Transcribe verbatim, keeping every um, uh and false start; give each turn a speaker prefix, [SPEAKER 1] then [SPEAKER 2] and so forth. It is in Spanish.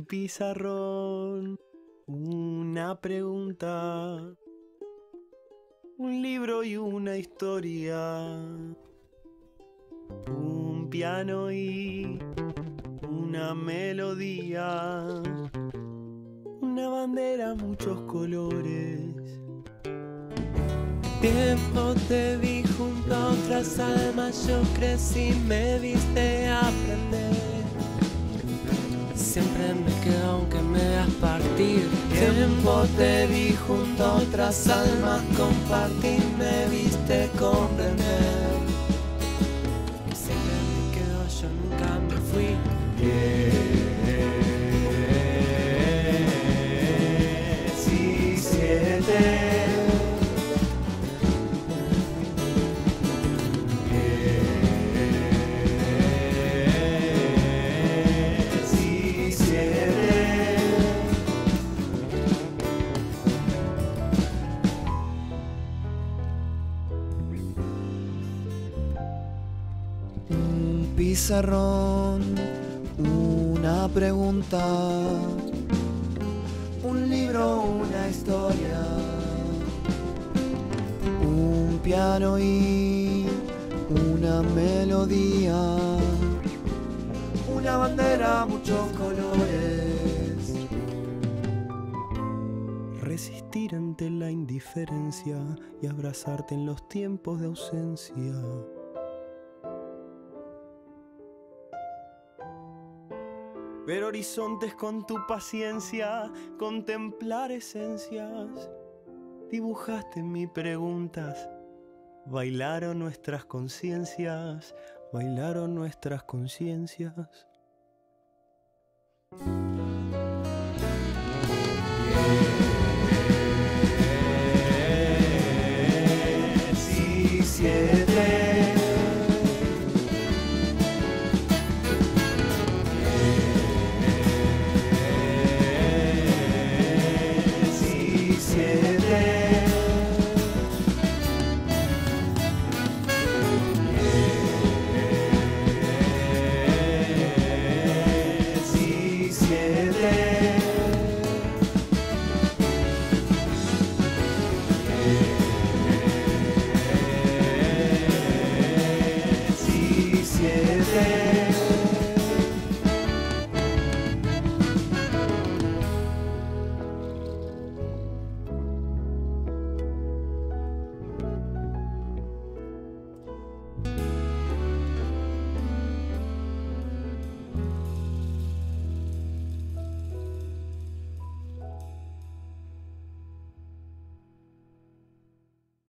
[SPEAKER 1] Un pizarrón, una pregunta, un libro y una historia, un piano y una melodía, una bandera, muchos colores.
[SPEAKER 2] Tiempo te vi junto a otras almas, yo crecí, me viste aprender. Siempre me quedo aunque me hagas partir. Tiempo te vi junto a otras almas, compartí, me viste comprender. Que siempre me quedo, yo nunca me fui.
[SPEAKER 1] diecisiete
[SPEAKER 3] Un pizarrón, una pregunta, un libro, una historia, un piano y una melodía, una bandera, muchos colores.
[SPEAKER 1] Resistir ante la indiferencia y abrazarte en los tiempos de ausencia. Ver horizontes con tu paciencia, contemplar esencias. Dibujaste mis preguntas, bailaron nuestras conciencias, bailaron nuestras conciencias. diecisiete